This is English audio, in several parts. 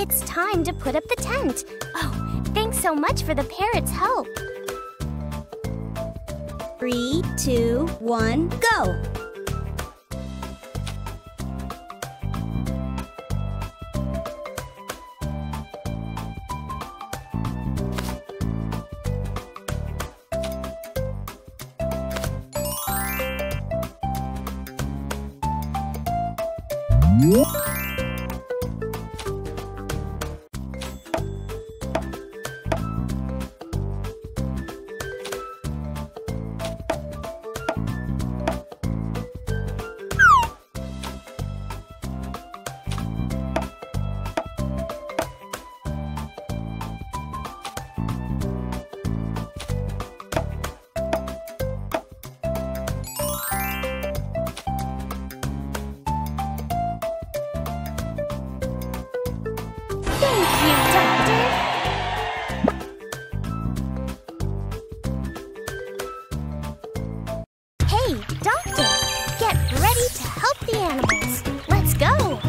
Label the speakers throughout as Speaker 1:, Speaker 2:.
Speaker 1: It's time to put up the tent. Oh, thanks so much for the parrot's help.
Speaker 2: 3, 2, 1, go!
Speaker 1: Thank you, Doctor. Hey, Doctor, get ready to help the animals. Let's go.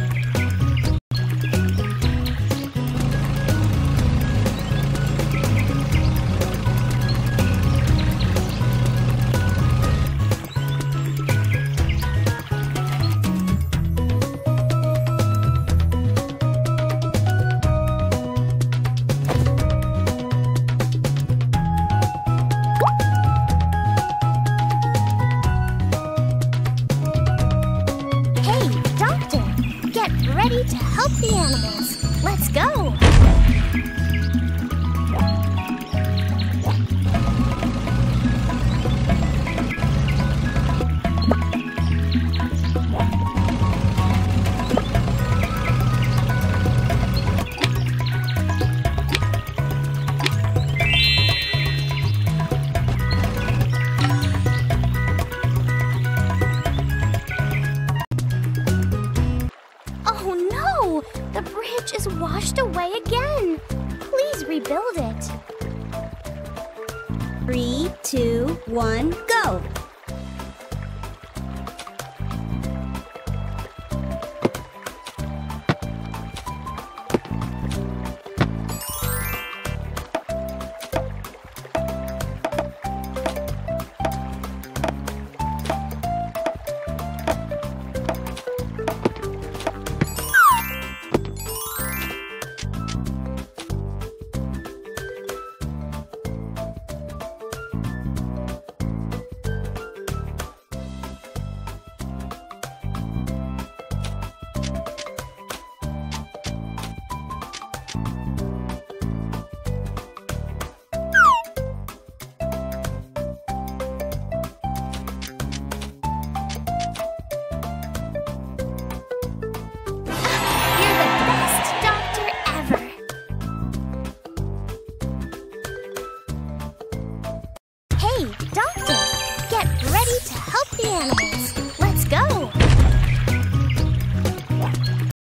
Speaker 1: Ready to help the animals. Let's go! The bridge is washed away again. Please rebuild it.
Speaker 2: 3, 2, 1, go!